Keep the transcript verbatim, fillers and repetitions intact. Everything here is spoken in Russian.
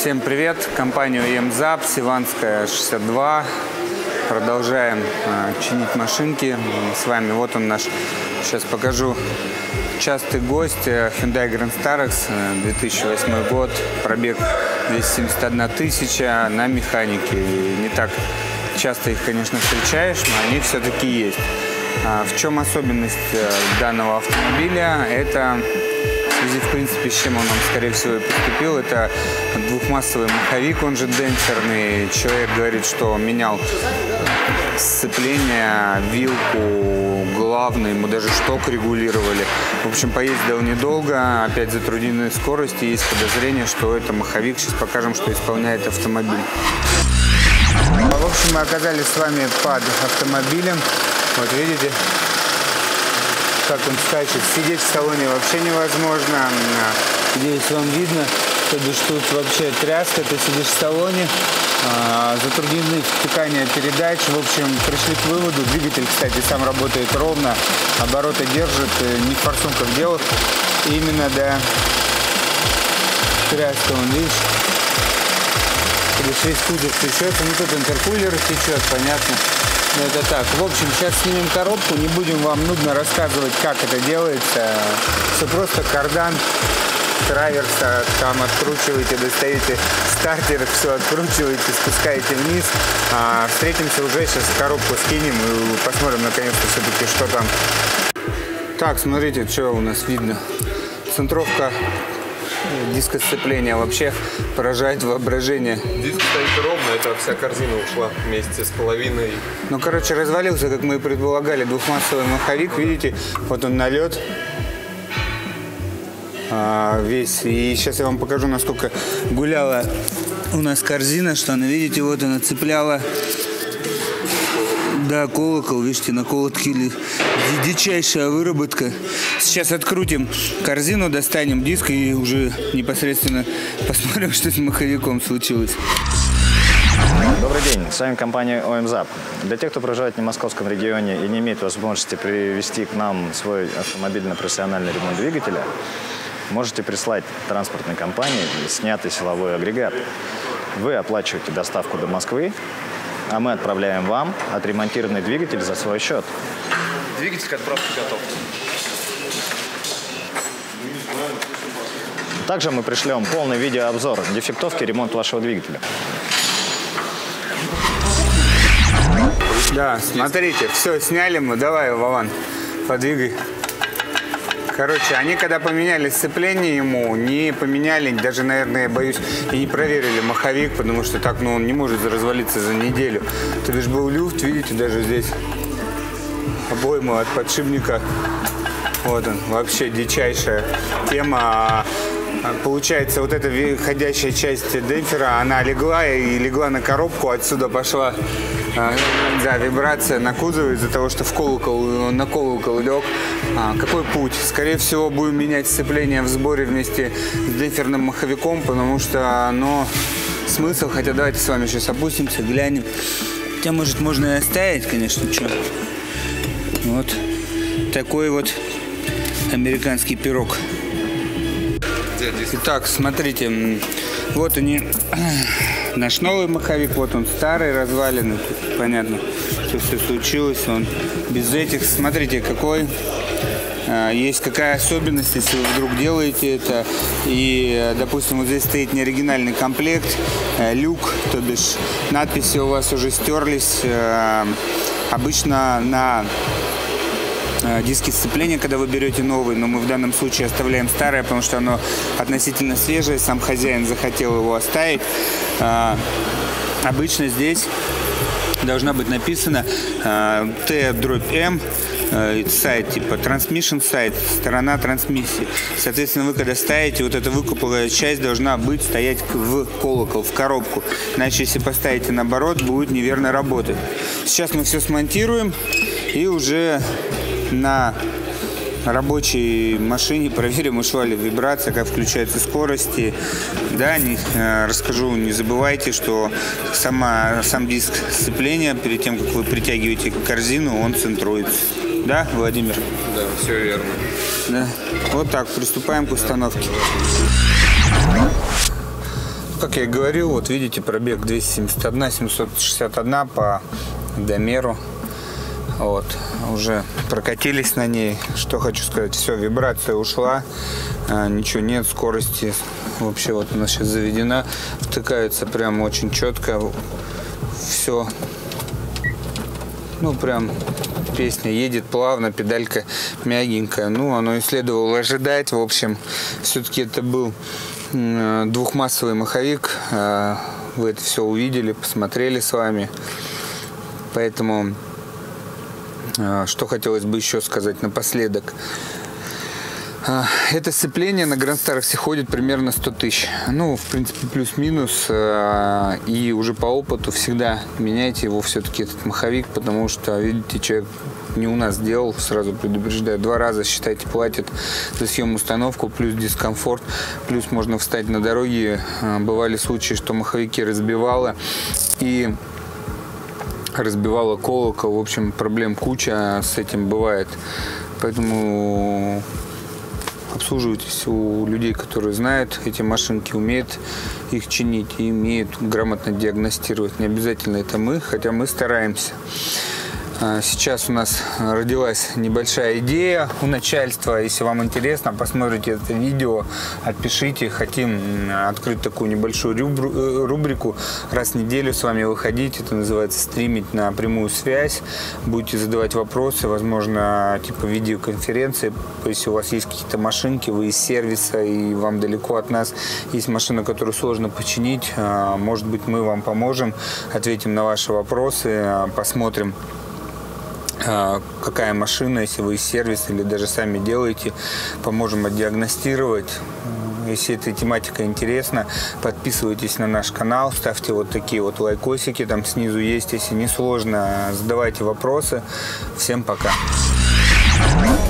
Всем привет! Компания ОЕМЗАП, Севанская, шестьдесят два. Продолжаем э, чинить машинки. С вами вот он наш, сейчас покажу, частый гость Hyundai Grand Starex, две тысячи восьмой год, пробег двести семьдесят одна тысяча на механике. И не так часто их, конечно, встречаешь, но они все-таки есть. А в чем особенность данного автомобиля? Это в связи, в принципе, с чем он нам, скорее всего, и поступил. Это двухмассовый маховик, он же демпферный. Человек говорит, что менял сцепление, вилку, главный, ему даже шток регулировали. В общем, поездил недолго, опять затрудненные скорости. Есть подозрение, что это маховик. Сейчас покажем, что исполняет автомобиль. В общем, мы оказались с вами под автомобилем. Вот видите, как он скачет. Сидеть в салоне вообще невозможно. Здесь вам видно, то бишь тут вообще тряска, ты сидишь в салоне, а, затруднены втыкания передач. В общем, пришли к выводу. Двигатель, кстати, сам работает ровно, обороты держит, не в форсунках дело. Именно, да, тряска, вон, видишь, весь кузов течет. Ну, тут интеркулер течет, понятно. Это так. В общем, сейчас снимем коробку, не будем вам нудно рассказывать, как это делается. Все просто: кардан, траверса, там откручиваете, достаете стартер, все откручиваете, спускаете вниз. А, встретимся уже, сейчас коробку скинем и посмотрим наконец-то все-таки, что там. Так, смотрите, что у нас видно. Центровка диска сцепления вообще поражает воображение. Диск стоит ровно, это вся корзина ушла вместе с половиной. Ну, короче, развалился, как мы и предполагали, двухмассовый маховик. Видите, вот он налет а, весь. И сейчас я вам покажу, насколько гуляла у нас корзина, что она, видите, вот она цепляла. Да, колокол, видите, на колотке дичайшая выработка. Сейчас открутим корзину, достанем диск и уже непосредственно посмотрим, что с маховиком случилось. Добрый день, с вами компания ОЕМЗАП. Для тех, кто проживает в немосковском регионе и не имеет возможности привезти к нам свой автомобиль на профессиональный ремонт двигателя, можете прислать транспортной компании снятый силовой агрегат. Вы оплачиваете доставку до Москвы, а мы отправляем вам отремонтированный двигатель за свой счет. Двигатель к отправке готов. Также мы пришлем полный видеообзор дефектовки и ремонт вашего двигателя. Да, смотрите, все, сняли мы. Давай, Вован, подвигай. Короче, они когда поменяли сцепление ему, не поменяли, даже, наверное, я боюсь, и не проверили маховик, потому что так, ну, он не может развалиться за неделю. То бишь был люфт, видите, даже здесь обойма от подшипника. Вот он, вообще дичайшая тема. Получается, вот эта ходящая часть демпфера, она легла и легла на коробку, отсюда пошла, да, вибрация на кузове из-за того, что в колокол, на колокол лег. А, какой путь? Скорее всего, будем менять сцепление в сборе вместе с демпферным маховиком, потому что, ну, смысл, хотя давайте с вами сейчас опустимся, глянем. Хотя, может, можно и оставить, конечно, что. Вот такой вот американский пирог. Итак, смотрите, вот они, наш новый маховик, вот он старый, разваленный, тут понятно, что все случилось, он без этих, смотрите, какой, есть какая особенность, если вы вдруг делаете это, и, допустим, вот здесь стоит неоригинальный комплект, люк, то бишь надписи у вас уже стерлись, обычно на диски сцепления, когда вы берете новый, но мы в данном случае оставляем старое, потому что оно относительно свежее, сам хозяин захотел его оставить. А, обычно здесь должна быть написано T-M, сайт типа Transmission сайт, сторона трансмиссии. Соответственно, вы когда ставите, вот эта выкупленная часть должна быть стоять в колокол, в коробку. Иначе, если поставите наоборот, будет неверно работать. Сейчас мы все смонтируем и уже на рабочей машине проверим, ушла ли вибрация, как включаются скорости. Да, не, э, расскажу, не забывайте, что сама, сам диск сцепления, перед тем, как вы притягиваете корзину, он центруется. Да, Владимир? Да, все верно. Да. Вот так, приступаем к установке. как я и говорил, вот видите, пробег двести семьдесят один, семьсот шестьдесят один по домеру. Вот, уже прокатились на ней. Что хочу сказать, все, вибрация ушла, а, ничего нет, скорости вообще вот она сейчас заведена, втыкается прям очень четко, все, ну прям песня едет плавно, педалька мягенькая, ну оно и следовало ожидать, в общем, все-таки это был двухмассовый маховик, вы это все увидели, посмотрели с вами, поэтому что хотелось бы еще сказать напоследок. Это сцепление на Grand Star ходит примерно сто тысяч. Ну, в принципе, плюс-минус. И уже по опыту всегда меняйте его все-таки, этот маховик, потому что, видите, человек не у нас делал, сразу предупреждаю, два раза, считайте, платит за съем установку, плюс дискомфорт, плюс можно встать на дороге. Бывали случаи, что маховики разбивало, и разбивало колокол, в общем, проблем куча с этим бывает. Поэтому обслуживайтесь у людей, которые знают эти машинки, умеют их чинить и умеют грамотно диагностировать. Не обязательно это мы, хотя мы стараемся. Сейчас у нас родилась небольшая идея у начальства. Если вам интересно, посмотрите это видео, отпишите. Хотим открыть такую небольшую рубрику. Раз в неделю с вами выходить. Это называется стримить на прямую связь. Будете задавать вопросы, возможно, типа видеоконференции. Если у вас есть какие-то машинки, вы из сервиса и вам далеко от нас есть машина, которую сложно починить, может быть, мы вам поможем, ответим на ваши вопросы, посмотрим, какая машина, если вы из сервиса или даже сами делаете, поможем отдиагностировать. Если эта тематика интересна, подписывайтесь на наш канал, ставьте вот такие вот лайкосики, там снизу есть, если не сложно, задавайте вопросы. Всем пока!